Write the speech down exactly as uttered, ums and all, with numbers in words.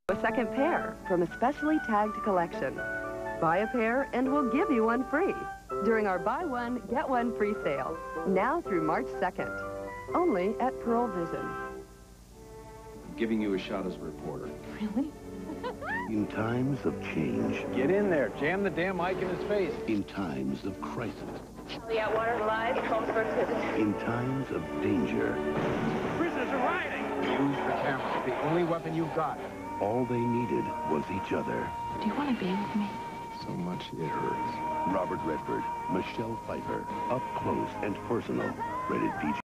A second pair from a specially tagged collection. Buy a pair and we'll give you one free during our buy one, get one free sale, now through March second. Only at Pearl Vision. I'm giving you a shot as a reporter. Really? In times of change. Get in there. Jam the damn mic in his face. In times of crisis. The Atwater Live, comes for exhibit. In times of danger. Prisoners are rioting. Use the camera. It's the only weapon you've got. All they needed was each other. Do you want to be with me? So much it hurts. Robert Redford, Michelle Pfeiffer, up close and personal. Rated P G.